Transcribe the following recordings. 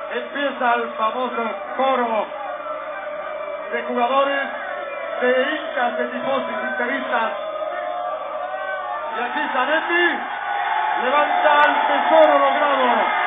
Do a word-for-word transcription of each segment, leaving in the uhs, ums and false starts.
empieza el famoso coro de jugadores, de hinchas, de tifosis, interistas. Y aquí Zanetti levanta el tesoro logrado.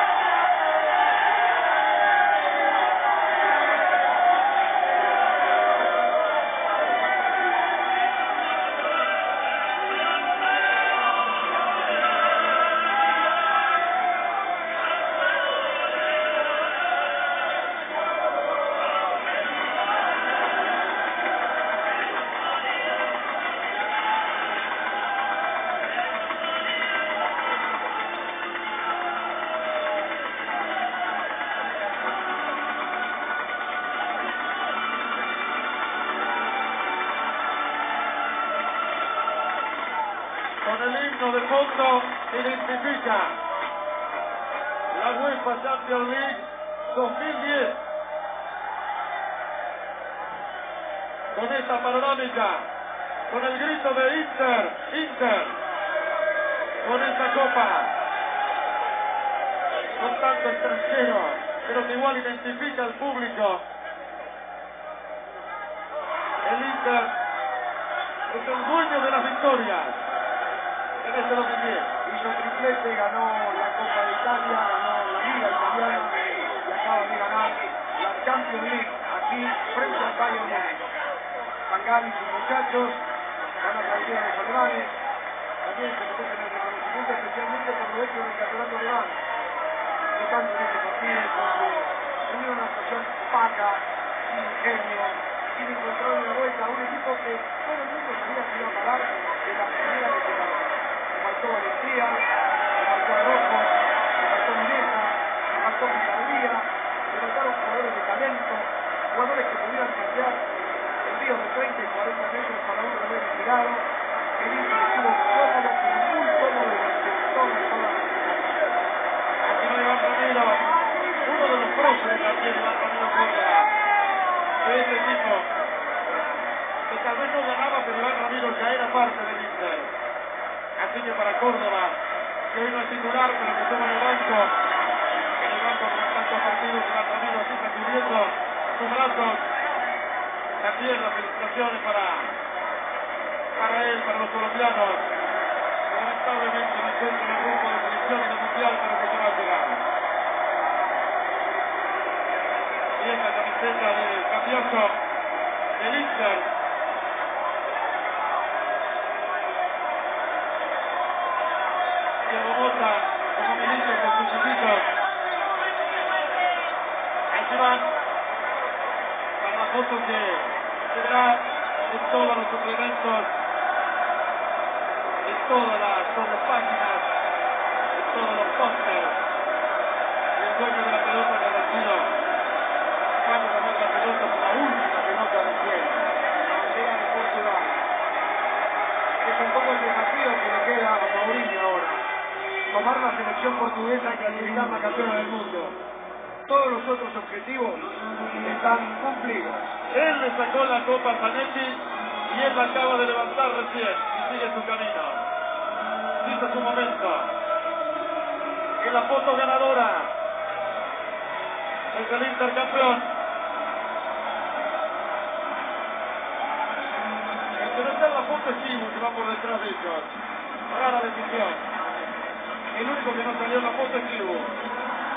Con el himno de fondo identifica la UEFA Champions League dos mil diez. Con esta panorámica, con el grito de Inter, Inter, con esta copa, con tanto extranjero, pero que igual identifica al público. El Inter es el dueño de las victorias. En este dos mil diez hizo triplete, ganó la Copa de Italia, ganó la Liga Italiana y acaba de ganar la Champions League aquí frente al Bayern Múnich. Van Gaal y sus muchachos van a traer a los alemanes, también se merecen el reconocimiento especialmente por lo hecho del campeonato alemán, que tanto en este partido donde tuvieron una actuación opaca, sin ingenio, sin encontrar una vuelta a un equipo que todo el mundo sabía que iba a parar de la primera que se paró. Le faltó valentía, le faltó arrojo, le faltó mineza, le faltó picardía, le faltaron jugadores de talento, jugadores que pudieran cambiar envíos de treinta y cuarenta metros para un revés girado. El Inter estuvo cómodo, pero muy cómodo durante toda, toda la final. Aquí no Iván Ramiro, uno de los próceres también, Iván Ramiro Córdoba, de este equipo, que tal vez no ganaba, pero Iván Ramiro ya era parte del Inter. Así que para Córdoba, que hoy no es titular, pero que toma en el banco, en el banco con tantos partidos, Iván Ramiro así sacudiendo sus brazos. También las felicitaciones para, para él, para los colombianos. Lamentablemente no encuentra en el grupo de selecciones del mundial, pero que se va a llegar. Y esta camiseta del campeonato del Inter. Diego Mota, como ministro con sus chiquitos. Ahí van para la foto que se verá en todos los suplementos, en todas las páginas, en todos los pósters. Y el dueño de la pelota que ha recibido, cuando ganó la pelota por la última pelota del juego, La bandera de Portugal. Es un poco el desafío que le queda a Mourinho ahora. Tomar la selección portuguesa y clasificar la campeona del mundo. Todos los otros objetivos están cumplidos. Él le sacó la copa a Zanetti y él la acaba de levantar recién y sigue su camino. Hizo su momento. Y la foto ganadora es el Inter campeón. El que no está en la foto es Chivo, que va por detrás de ellos. Rara decisión. El único que no salió en la foto es Chivo.